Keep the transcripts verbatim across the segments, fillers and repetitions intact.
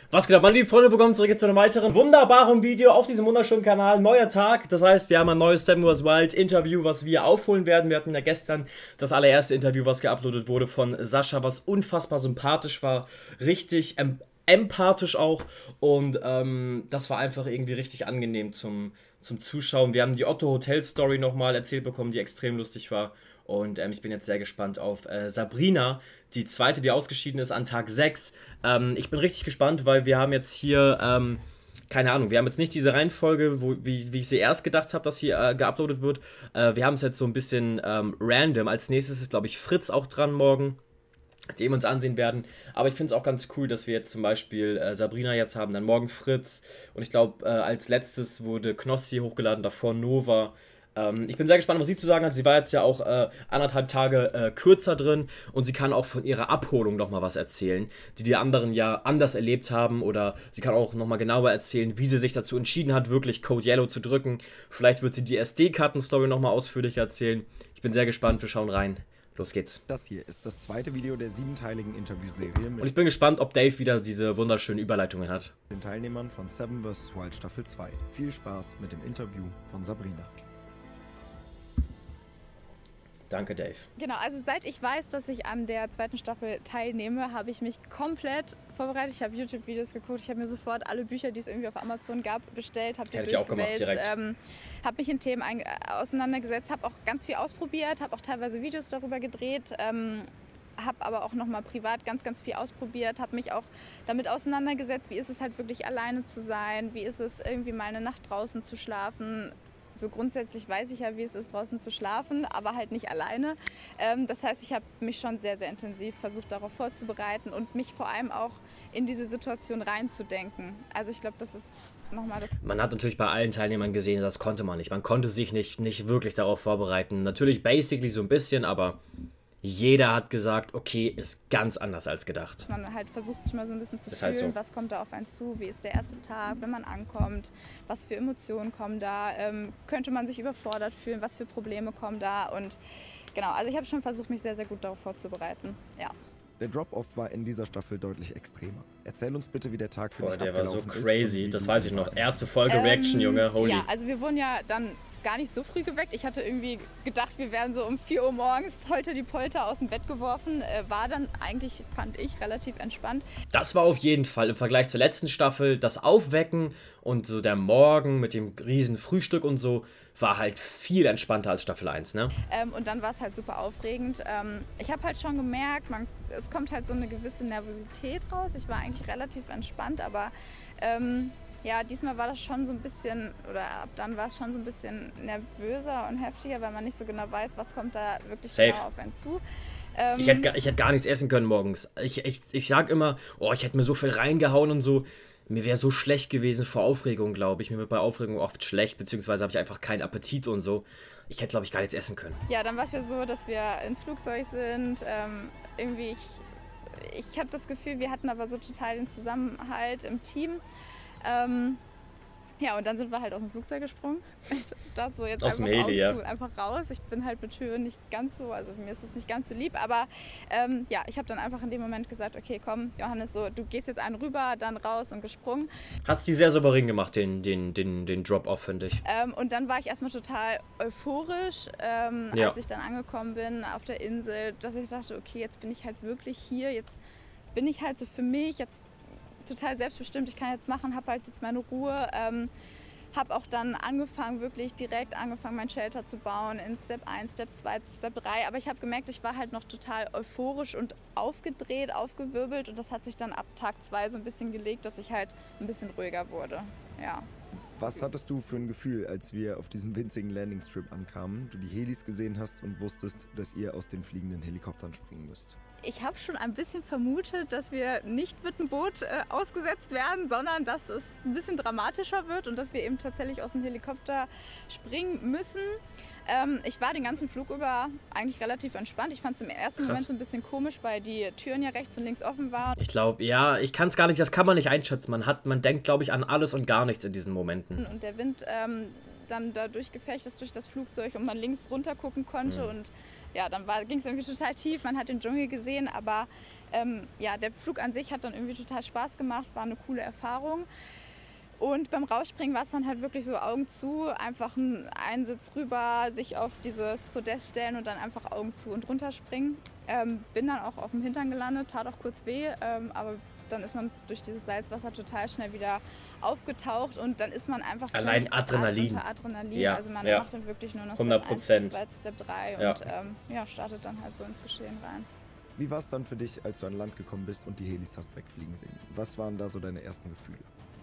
Was geht ab, meine lieben Freunde, willkommen zurück zu einem weiteren wunderbaren Video auf diesem wunderschönen Kanal. Neuer Tag, das heißt, wir haben ein neues Seven vs Wild Interview, was wir aufholen werden. Wir hatten ja gestern das allererste Interview, was geuploadet wurde von Sascha, was unfassbar sympathisch war, richtig em empathisch auch, und ähm, das war einfach irgendwie richtig angenehm zum, zum Zuschauen. Wir haben die Otto Hotel Story nochmal erzählt bekommen, die extrem lustig war. Und ähm, ich bin jetzt sehr gespannt auf äh, Sabrina, die zweite, die ausgeschieden ist an Tag sechs. Ähm, ich bin richtig gespannt, weil wir haben jetzt hier, ähm, keine Ahnung, wir haben jetzt nicht diese Reihenfolge, wo, wie, wie ich sie erst gedacht habe, dass hier äh, geuploadet wird. Äh, wir haben es jetzt so ein bisschen ähm, random. Als nächstes ist, glaube ich, Fritz auch dran morgen, die wir uns ansehen werden. Aber ich finde es auch ganz cool, dass wir jetzt zum Beispiel äh, Sabrina jetzt haben, dann morgen Fritz. Und ich glaube, äh, als letztes wurde Knossi hochgeladen, davor Nova. Ich bin sehr gespannt, was sie zu sagen hat. Sie war jetzt ja auch äh, anderthalb Tage äh, kürzer drin und sie kann auch von ihrer Abholung nochmal was erzählen, die die anderen ja anders erlebt haben, oder sie kann auch nochmal genauer erzählen, wie sie sich dazu entschieden hat, wirklich Code Yellow zu drücken. Vielleicht wird sie die S D-Karten-Story nochmal ausführlich erzählen. Ich bin sehr gespannt, wir schauen rein. Los geht's. Das hier ist das zweite Video der siebenteiligen Interviewserie mit und ich bin gespannt, ob Dave wieder diese wunderschönen Überleitungen hat. den Teilnehmern von Seven vs Wild Staffel zwei. Viel Spaß mit dem Interview von Sabrina. Danke, Dave. Genau, also seit ich weiß, dass ich an der zweiten Staffel teilnehme, habe ich mich komplett vorbereitet. Ich habe YouTube-Videos geguckt, ich habe mir sofort alle Bücher, die es irgendwie auf Amazon gab, bestellt, habe die Hätte ich auch gemacht, durchgewälzt, direkt. ähm, habe mich in Themen ein, auseinandergesetzt, habe auch ganz viel ausprobiert, habe auch teilweise Videos darüber gedreht, ähm, habe aber auch nochmal privat ganz, ganz viel ausprobiert, habe mich auch damit auseinandergesetzt, wie ist es halt wirklich alleine zu sein, wie ist es irgendwie mal eine Nacht draußen zu schlafen. So grundsätzlich weiß ich ja, wie es ist, draußen zu schlafen, aber halt nicht alleine. Ähm, das heißt, ich habe mich schon sehr, sehr intensiv versucht, darauf vorzubereiten und mich vor allem auch in diese Situation reinzudenken. Also ich glaube, das ist nochmal das... Man hat natürlich bei allen Teilnehmern gesehen, das konnte man nicht. Man konnte sich nicht, nicht wirklich darauf vorbereiten. Natürlich basically so ein bisschen, aber jeder hat gesagt, okay, ist ganz anders als gedacht. Man halt versucht sich mal so ein bisschen zu ist fühlen, halt so. Was kommt da auf einen zu, wie ist der erste Tag, wenn man ankommt, was für Emotionen kommen da, ähm, könnte man sich überfordert fühlen, was für Probleme kommen da, und genau, also ich habe schon versucht, mich sehr, sehr gut darauf vorzubereiten, ja. Der Drop-Off war in dieser Staffel deutlich extremer. Erzähl uns bitte, wie der Tag für Boah, dich der war so abgelaufen crazy, ist und das wie weiß du ich noch. warst. Erste Folge Ähm, Reaction, Junge, holy. Ja, also wir wurden ja dann gar nicht so früh geweckt. Ich hatte irgendwie gedacht, wir werden so um vier Uhr morgens polter die Polter aus dem Bett geworfen. Äh, war dann eigentlich, fand ich, relativ entspannt. Das war auf jeden Fall im Vergleich zur letzten Staffel, das Aufwecken und so der Morgen mit dem riesen Frühstück und so, war halt viel entspannter als Staffel eins, ne? Ähm, und dann war es halt super aufregend. Ähm, ich habe halt schon gemerkt, man, es kommt halt so eine gewisse Nervosität raus. Ich war eigentlich relativ entspannt, aber ähm, ja, diesmal war das schon so ein bisschen, oder ab dann war es schon so ein bisschen nervöser und heftiger, weil man nicht so genau weiß, was kommt da wirklich Safe. genau auf einen zu. Ähm, Ich hätte, gar- ich hätte gar nichts essen können morgens. Ich, ich, ich sag immer, oh, ich hätte mir so viel reingehauen und so. Mir wäre so schlecht gewesen vor Aufregung, glaube ich. Mir wird bei Aufregung oft schlecht, beziehungsweise habe ich einfach keinen Appetit und so. Ich hätte, glaube ich, gar nichts essen können. Ja, dann war es ja so, dass wir ins Flugzeug sind. Ähm, irgendwie, ich, ich habe das Gefühl, wir hatten aber so total den Zusammenhalt im Team. Ähm, ja, und dann sind wir halt aus dem Flugzeug gesprungen. Ich dachte so, jetzt Aus dem einfach Heli, Augen ja. zu, einfach raus. Ich bin halt mit Höhe nicht ganz so, also mir ist es nicht ganz so lieb, aber ähm, ja, ich habe dann einfach in dem Moment gesagt, okay, komm, Johannes, so, du gehst jetzt einen rüber, dann raus und gesprungen. Hat's die sehr souverän gemacht, den, den, den, den Drop-Off, finde ich. Ähm, und dann war ich erstmal total euphorisch, ähm, Ja. als ich dann angekommen bin auf der Insel, dass ich dachte, okay, jetzt bin ich halt wirklich hier, jetzt bin ich halt so für mich, jetzt total selbstbestimmt, ich kann jetzt machen, habe halt jetzt meine Ruhe, ähm, habe auch dann angefangen, wirklich direkt angefangen, mein Shelter zu bauen in Step eins, Step zwei, Step drei, aber ich habe gemerkt, ich war halt noch total euphorisch und aufgedreht, aufgewirbelt, und das hat sich dann ab Tag zwei so ein bisschen gelegt, dass ich halt ein bisschen ruhiger wurde, ja. Was hattest du für ein Gefühl, als wir auf diesem winzigen Landingstrip ankamen, du die Helis gesehen hast und wusstest, dass ihr aus den fliegenden Helikoptern springen müsst? Ich habe schon ein bisschen vermutet, dass wir nicht mit dem Boot äh, ausgesetzt werden, sondern dass es ein bisschen dramatischer wird und dass wir eben tatsächlich aus dem Helikopter springen müssen. Ähm, ich war den ganzen Flug über eigentlich relativ entspannt. Ich fand es im ersten Krass. Moment so ein bisschen komisch, weil die Türen ja rechts und links offen waren. Ich glaube, ja, ich kann es gar nicht, das kann man nicht einschätzen. Man hat, man denkt, glaube ich, an alles und gar nichts in diesen Momenten. Und der Wind ähm, dann da durchgefecht ist durch das Flugzeug und man links runter gucken konnte. Mhm. Und ja, dann ging es irgendwie total tief. Man hat den Dschungel gesehen, aber Ähm, ja, der Flug an sich hat dann irgendwie total Spaß gemacht, war eine coole Erfahrung. Und beim Rausspringen war es dann halt wirklich so Augen zu, einfach einen Einsitz rüber, sich auf dieses Podest stellen und dann einfach Augen zu und runterspringen. Ähm, bin dann auch auf dem Hintern gelandet, tat auch kurz weh, ähm, aber dann ist man durch dieses Salzwasser total schnell wieder aufgetaucht und dann ist man einfach allein Adrenalin. unter Adrenalin. Ja, also man ja. macht dann wirklich nur noch hundert Step Prozent. eins, Step zwei, Step drei und Ja. ähm, ja, startet dann halt so ins Geschehen rein. Wie war es dann für dich, als du an Land gekommen bist und die Helis hast wegfliegen sehen? Was waren da so deine ersten Gefühle?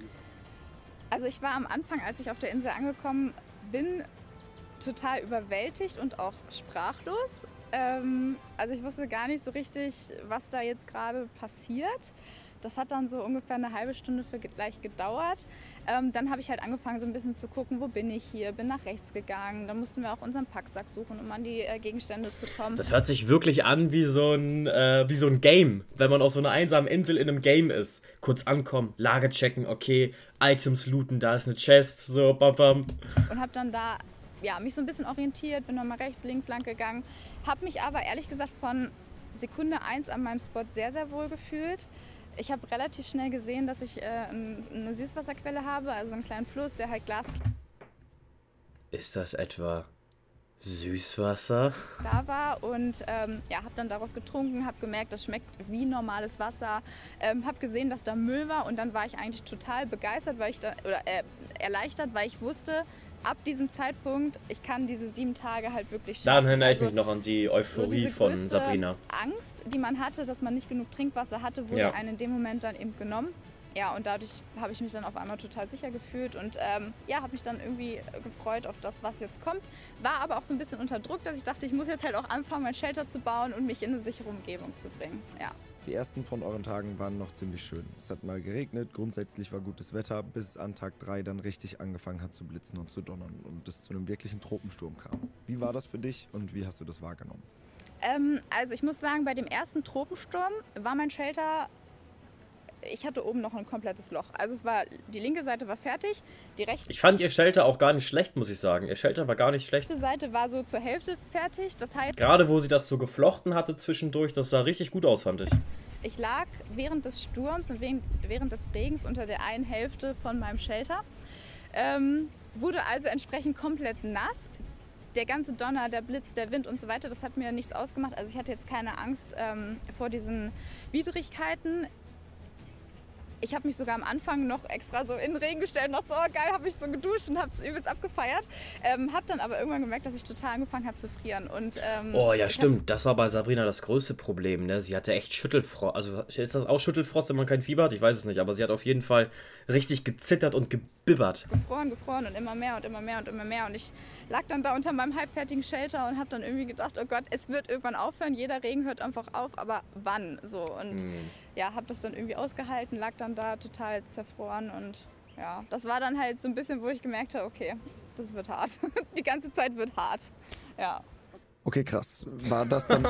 Also ich war am Anfang, als ich auf der Insel angekommen bin, total überwältigt und auch sprachlos. Ähm, also ich wusste gar nicht so richtig, was da jetzt gerade passiert. Das hat dann so ungefähr eine halbe Stunde vielleicht gedauert. Ähm, dann habe ich halt angefangen, so ein bisschen zu gucken, wo bin ich hier, bin nach rechts gegangen. Dann mussten wir auch unseren Packsack suchen, um an die äh, Gegenstände zu kommen. Das hört sich wirklich an wie so ein, äh, wie so ein Game, wenn man auf so einer einsamen Insel in einem Game ist. Kurz ankommen, Lage checken, okay, Items looten, da ist eine Chest, so bam bam. Und habe dann da ja, mich so ein bisschen orientiert, bin nochmal rechts, links lang gegangen. Habe mich aber ehrlich gesagt von Sekunde eins an meinem Spot sehr, sehr wohl gefühlt. Ich habe relativ schnell gesehen, dass ich äh, eine Süßwasserquelle habe, also einen kleinen Fluss, der halt Glas Ist das etwa Süßwasser? da war und ähm, ja, habe dann daraus getrunken, habe gemerkt, das schmeckt wie normales Wasser, ähm, habe gesehen, dass da Müll war und dann war ich eigentlich total begeistert, weil ich da, oder äh, erleichtert, weil ich wusste, ab diesem Zeitpunkt, ich kann diese sieben Tage halt wirklich schaffen. Dann erinnere ich Also mich noch an die Euphorie so diese von größte Sabrina. Angst, die man hatte, dass man nicht genug Trinkwasser hatte, wurde Ja. einem in dem Moment dann eben genommen. Ja, und dadurch habe ich mich dann auf einmal total sicher gefühlt und ähm, ja, habe mich dann irgendwie gefreut auf das, was jetzt kommt. War aber auch so ein bisschen unter Druck, dass ich dachte, ich muss jetzt halt auch anfangen, mein Shelter zu bauen und mich in eine sichere Umgebung zu bringen. Ja. Die ersten von euren Tagen waren noch ziemlich schön. Es hat mal geregnet, grundsätzlich war gutes Wetter, bis es an Tag drei dann richtig angefangen hat zu blitzen und zu donnern und es zu einem wirklichen Tropensturm kam. Wie war das für dich und wie hast du das wahrgenommen? Ähm, also ich muss sagen, bei dem ersten Tropensturm war mein Shelter, ich hatte oben noch ein komplettes Loch. Also es war, die linke Seite war fertig, die rechte Ich fand ihr Shelter auch gar nicht schlecht, muss ich sagen. Ihr Shelter war gar nicht schlecht. Seite war so zur Hälfte fertig. Das heißt, Gerade wo sie das so geflochten hatte zwischendurch, das sah richtig gut aus, fand ich. ich lag während des Sturms und während, während des Regens unter der einen Hälfte von meinem Shelter. Ähm, wurde also entsprechend komplett nass. Der ganze Donner, der Blitz, der Wind und so weiter, das hat mir nichts ausgemacht. Also ich hatte jetzt keine Angst ähm, vor diesen Widrigkeiten. Ich habe mich sogar am Anfang noch extra so in den Regen gestellt und dachte so, oh geil, habe ich so geduscht und habe es übelst abgefeiert. Ähm, habe dann aber irgendwann gemerkt, dass ich total angefangen habe zu frieren. Und, ähm, Oh ja, ich stimmt. Das war bei Sabrina das größte Problem, ne? Sie hatte echt Schüttelfrost. Also ist das auch Schüttelfrost, wenn man kein Fieber hat? Ich weiß es nicht. Aber sie hat auf jeden Fall richtig gezittert und gebibbert. gefroren, gefroren und immer mehr und immer mehr und immer mehr. Und ich lag dann da unter meinem halbfertigen Shelter und habe dann irgendwie gedacht, oh Gott, es wird irgendwann aufhören. Jeder Regen hört einfach auf, aber wann? So. Und Hm. ja, habe das dann irgendwie ausgehalten, lag dann da total zerfroren. Und ja, das war dann halt so ein bisschen, wo ich gemerkt habe, okay, das wird hart. Die ganze Zeit wird hart. Ja. Okay, krass. War das dann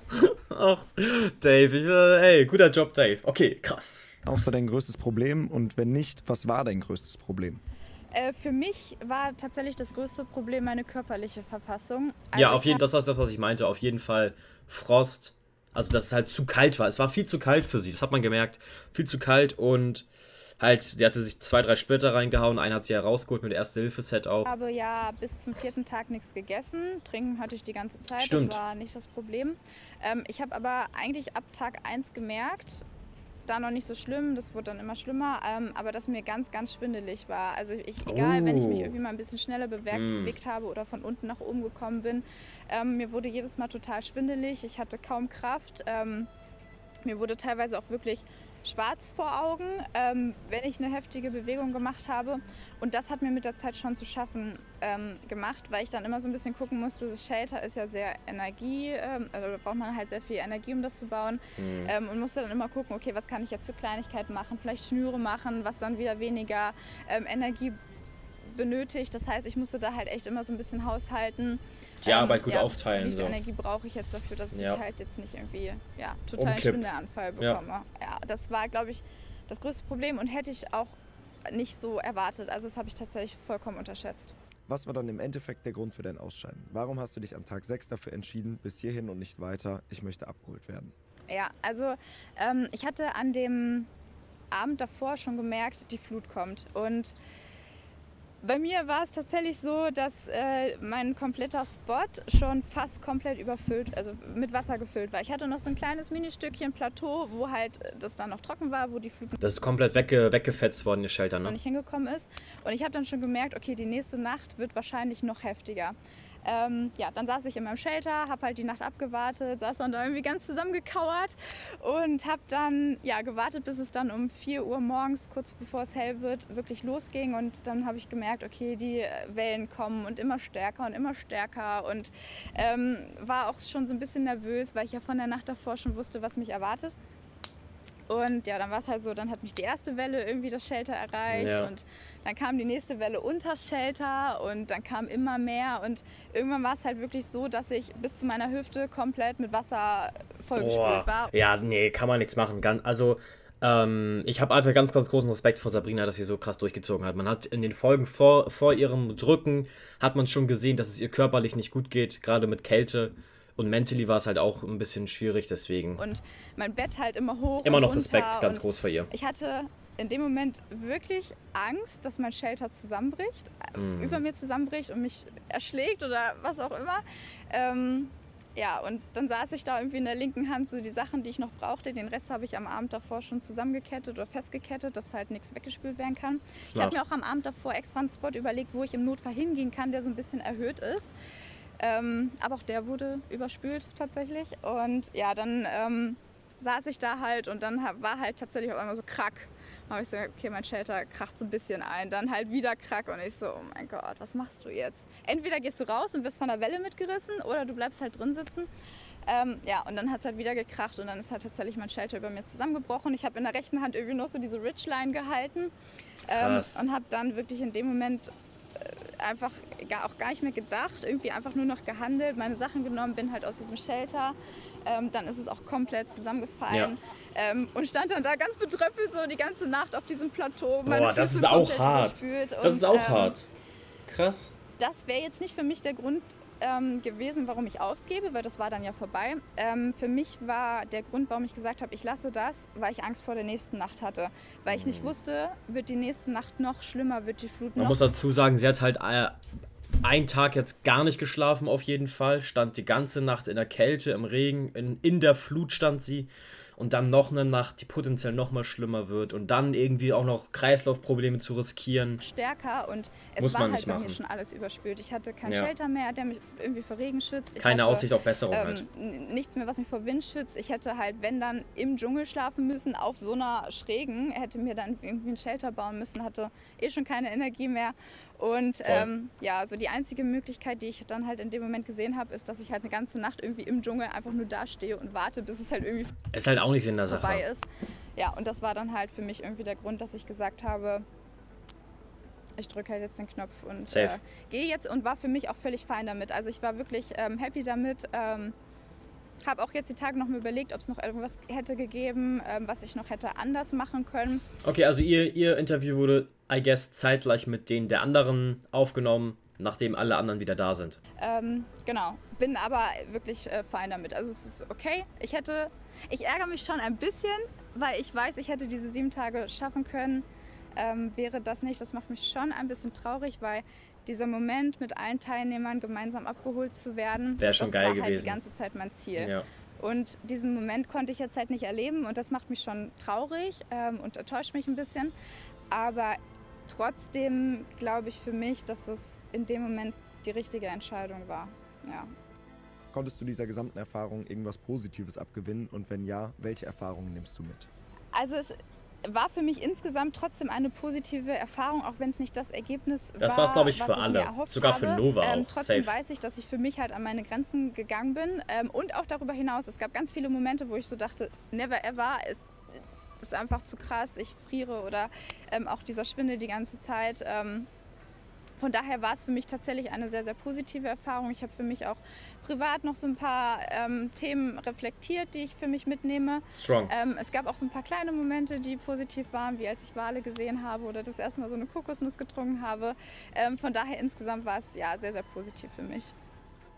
Ach, Dave, ich, äh, ey, guter Job, Dave. Okay, krass. auch so dein größtes Problem? Und wenn nicht, was war dein größtes Problem? Äh, für mich war tatsächlich das größte Problem meine körperliche Verfassung. Also Ja, auf ich jeden Fall, das ist das, was ich meinte. Auf jeden Fall Frost. Also, dass es halt zu kalt war. Es war viel zu kalt für sie, das hat man gemerkt. Viel zu kalt und halt, sie hatte sich zwei, drei Splitter reingehauen. Einer hat sie herausgeholt mit Erste-Hilfe-Set auch. habe ja bis zum vierten Tag nichts gegessen. Trinken hatte ich die ganze Zeit, Stimmt. das war nicht das Problem. Ähm, ich habe aber eigentlich ab Tag eins gemerkt, da noch nicht so schlimm, das wurde dann immer schlimmer, ähm, aber dass mir ganz, ganz schwindelig war. Also ich, egal, wenn ich mich Oh. irgendwie mal ein bisschen schneller bewegt, Mm. bewegt habe oder von unten nach oben gekommen bin, ähm, mir wurde jedes Mal total schwindelig, ich hatte kaum Kraft. Ähm, mir wurde teilweise auch wirklich schwarz vor Augen, ähm, wenn ich eine heftige Bewegung gemacht habe. Und das hat mir mit der Zeit schon zu schaffen ähm, gemacht, weil ich dann immer so ein bisschen gucken musste, das Shelter ist ja sehr Energie, ähm, also da braucht man halt sehr viel Energie, um das zu bauen. Mhm. Ähm, und musste dann immer gucken, okay, was kann ich jetzt für Kleinigkeiten machen, vielleicht Schnüre machen, was dann wieder weniger ähm, Energie benötigt. Das heißt, ich musste da halt echt immer so ein bisschen haushalten. Die Arbeit gut aufteilen, Wie viel so. Energie brauche ich jetzt dafür, dass Ja. ich halt jetzt nicht irgendwie ja, total einen Umkipp. Schwindelanfall Ja. bekomme. Ja. Das war, glaube ich, das größte Problem und hätte ich auch nicht so erwartet. Also das habe ich tatsächlich vollkommen unterschätzt. Was war dann im Endeffekt der Grund für dein Ausscheiden? Warum hast du dich am Tag sechs dafür entschieden, bis hierhin und nicht weiter, ich möchte abgeholt werden? Ja, also ähm, ich hatte an dem Abend davor schon gemerkt, die Flut kommt. Und bei mir war es tatsächlich so, dass äh, mein kompletter Spot schon fast komplett überfüllt, also mit Wasser gefüllt war. Ich hatte noch so ein kleines Ministückchen Plateau, wo halt das dann noch trocken war, wo die Flut Das ist komplett wegge weggefetzt worden, ihr Shelter, noch ne? nicht hingekommen ist. Und ich habe dann schon gemerkt, okay, die nächste Nacht wird wahrscheinlich noch heftiger. Ähm, ja, dann saß ich in meinem Shelter, habe halt die Nacht abgewartet, saß dann da irgendwie ganz zusammengekauert und habe dann ja, gewartet, bis es dann um vier Uhr morgens, kurz bevor es hell wird, wirklich losging. Und dann habe ich gemerkt, okay, die Wellen kommen und immer stärker und immer stärker und ähm, war auch schon so ein bisschen nervös, weil ich ja von der Nacht davor schon wusste, was mich erwartet. Und ja, dann war es halt so, dann hat mich die erste Welle irgendwie das Shelter erreicht Ja. und dann kam die nächste Welle unter Shelter und dann kam immer mehr und irgendwann war es halt wirklich so, dass ich bis zu meiner Hüfte komplett mit Wasser vollgespült war. Ja, nee, kann man nichts machen. Gan- Also, ähm, ich habe einfach ganz, ganz großen Respekt vor Sabrina, dass sie so krass durchgezogen hat. Man hat in den Folgen vor, vor ihrem Drücken, hat man schon gesehen, dass es ihr körperlich nicht gut geht, gerade mit Kälte. Und mentally war es halt auch ein bisschen schwierig, deswegen. Und mein Bett halt immer hoch Immer und noch runter Respekt, ganz und groß vor ihr. Ich hatte in dem Moment wirklich Angst, dass mein Shelter zusammenbricht, Mhm. über mir zusammenbricht und mich erschlägt oder was auch immer. Ähm, ja, und dann saß ich da irgendwie in der linken Hand so die Sachen, die ich noch brauchte. Den Rest habe ich am Abend davor schon zusammengekettet oder festgekettet, dass halt nichts weggespült werden kann. Ich Smart. habe mir auch am Abend davor extra einen Spot überlegt, wo ich im Notfall hingehen kann, der so ein bisschen erhöht ist. Ähm, aber auch der wurde überspült tatsächlich. Und ja, dann ähm, saß ich da halt und dann hab, war halt tatsächlich auf einmal so Krack. Da habe ich so, okay, mein Shelter kracht so ein bisschen ein. Dann halt wieder Krack und ich so, oh mein Gott, was machst du jetzt? Entweder gehst du raus und wirst von der Welle mitgerissen oder du bleibst halt drin sitzen. Ähm, ja, und dann hat es halt wieder gekracht und dann ist halt tatsächlich mein Shelter über mir zusammengebrochen. Ich habe in der rechten Hand irgendwie noch so diese Ridgeline gehalten ähm, Krass. und habe dann wirklich in dem Moment einfach gar, auch gar nicht mehr gedacht, irgendwie einfach nur noch gehandelt, meine Sachen genommen, bin halt aus diesem Shelter, ähm, dann ist es auch komplett zusammengefallen ähm, und stand dann da ganz betröppelt so die ganze Nacht auf diesem Plateau. Meine Boah, das Füße ist auch komplett hart. überspült Das und, ist auch ähm, hart. Krass. Das wäre jetzt nicht für mich der Grund ähm, gewesen, warum ich aufgebe, weil das war dann ja vorbei. Ähm, für mich war der Grund, warum ich gesagt habe, ich lasse das, weil ich Angst vor der nächsten Nacht hatte. Weil ich nicht wusste, wird die nächste Nacht noch schlimmer, wird die Flut Man noch muss dazu sagen, sie hat halt äh, einen Tag jetzt gar nicht geschlafen auf jeden Fall, stand die ganze Nacht in der Kälte, im Regen, in, in der Flut stand sie und dann noch eine Nacht, die potenziell noch mal schlimmer wird und dann irgendwie auch noch Kreislaufprobleme zu riskieren. stärker und es Muss war man halt nicht bei machen. mir schon alles überspült. Ich hatte kein Ja. Shelter mehr, der mich irgendwie vor Regen schützt. Ich Keine hatte, Aussicht auf Besserung halt. ähm, n- nichts mehr, was mich vor Wind schützt. Ich hätte halt, wenn dann, im Dschungel schlafen müssen, auf so einer Schrägen, hätte mir dann irgendwie ein Shelter bauen müssen, hatte eh schon keine Energie mehr. Und ähm, ja, so die einzige Möglichkeit, die ich dann halt in dem Moment gesehen habe, ist, dass ich halt eine ganze Nacht irgendwie im Dschungel einfach nur dastehe und warte, bis es halt irgendwie Ist halt auch nicht Sinn der vorbei Sache. ist. Ja, und das war dann halt für mich irgendwie der Grund, dass ich gesagt habe, ich drücke halt jetzt den Knopf und Safe. äh, gehe jetzt und war für mich auch völlig fein damit. Also ich war wirklich ähm, happy damit. Ähm, habe auch jetzt die Tage noch mal überlegt, ob es noch irgendwas hätte gegeben, ähm, was ich noch hätte anders machen können. Okay, also ihr, ihr Interview wurde, I guess, zeitgleich mit denen der anderen aufgenommen, nachdem alle anderen wieder da sind. Ähm, genau, bin aber wirklich äh, fein damit. Also es ist okay. Ich hätte, ich ärgere mich schon ein bisschen, weil ich weiß, ich hätte diese sieben Tage schaffen können. Ähm, wäre das nicht, das macht mich schon ein bisschen traurig, weil dieser Moment mit allen Teilnehmern gemeinsam abgeholt zu werden, Wär schon das geil war halt gewesen. die ganze Zeit mein Ziel. Ja. Und diesen Moment konnte ich jetzt halt nicht erleben und das macht mich schon traurig ähm, und enttäuscht mich ein bisschen. Aber trotzdem glaube ich für mich, dass es in dem Moment die richtige Entscheidung war. Ja. Konntest du dieser gesamten Erfahrung irgendwas Positives abgewinnen und wenn ja, welche Erfahrungen nimmst du mit? Also es war für mich insgesamt trotzdem eine positive Erfahrung, auch wenn es nicht das Ergebnis Das war, war's, glaub ich, was für ich alle. mir erhofft Sogar habe. für Nova ähm, auch. Trotzdem Safe. weiß ich, dass ich für mich halt an meine Grenzen gegangen bin ähm, und auch darüber hinaus. Es gab ganz viele Momente, wo ich so dachte, never ever, es ist einfach zu krass, ich friere oder ähm, auch dieser Schwindel die ganze Zeit. Ähm, Von daher war es für mich tatsächlich eine sehr, sehr positive Erfahrung. Ich habe für mich auch privat noch so ein paar ähm, Themen reflektiert, die ich für mich mitnehme. Strong. Ähm, es gab auch so ein paar kleine Momente, die positiv waren, wie als ich Wale gesehen habe oder das erste Mal so eine Kokosnuss getrunken habe. Ähm, von daher insgesamt war es ja sehr, sehr positiv für mich.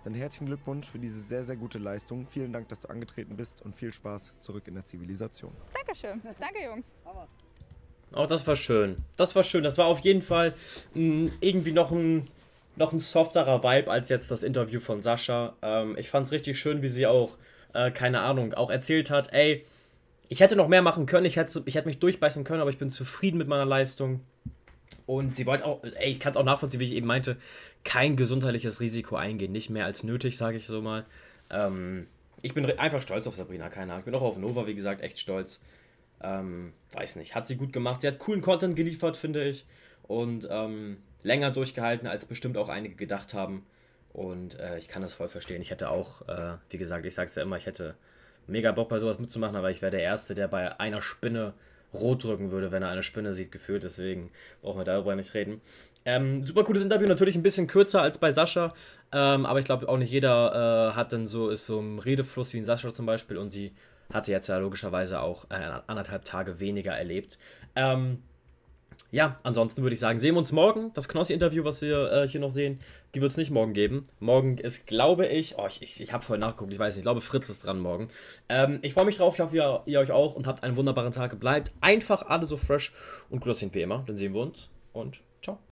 Dann herzlichen Glückwunsch für diese sehr, sehr gute Leistung. Vielen Dank, dass du angetreten bist und viel Spaß zurück in der Zivilisation. Dankeschön. Danke, Jungs. Oh, das war schön. Das war schön. Das war auf jeden Fall mh, irgendwie noch ein, noch ein softerer Vibe als jetzt das Interview von Sascha. Ähm, ich fand es richtig schön, wie sie auch, äh, keine Ahnung, auch erzählt hat, ey, ich hätte noch mehr machen können, ich hätte, ich hätte mich durchbeißen können, aber ich bin zufrieden mit meiner Leistung. Und sie wollte auch, ey, ich kann es auch nachvollziehen, wie ich eben meinte, kein gesundheitliches Risiko eingehen. Nicht mehr als nötig, sage ich so mal. Ähm, ich bin einfach stolz auf Sabrina, keine Ahnung. Ich bin auch auf Nova, wie gesagt, echt stolz. Ähm, weiß nicht, hat sie gut gemacht. Sie hat coolen Content geliefert, finde ich. Und ähm, länger durchgehalten, als bestimmt auch einige gedacht haben. Und äh, ich kann das voll verstehen. Ich hätte auch, äh, wie gesagt, ich sage es ja immer, ich hätte mega Bock bei sowas mitzumachen, aber ich wäre der Erste, der bei einer Spinne rot drücken würde, wenn er eine Spinne sieht, gefühlt. Deswegen brauchen wir darüber nicht reden. Ähm, super cooles Interview, natürlich ein bisschen kürzer als bei Sascha, ähm, aber ich glaube auch nicht jeder äh, hat dann so, ist so im Redefluss wie in Sascha zum Beispiel, und sie hatte jetzt ja logischerweise auch äh, anderthalb Tage weniger erlebt. Ähm, ja, ansonsten würde ich sagen, sehen wir uns morgen. Das Knossi-Interview, was wir äh, hier noch sehen, die wird es nicht morgen geben. Morgen ist, glaube ich, oh, ich, ich, ich habe vorhin nachgeguckt, ich weiß nicht, ich glaube, Fritz ist dran morgen. Ähm, ich freue mich drauf, ich hoffe, ihr, ihr euch auch, und habt einen wunderbaren Tag. Bleibt einfach alle so fresh und gut aussehen wie immer. Dann sehen wir uns und ciao.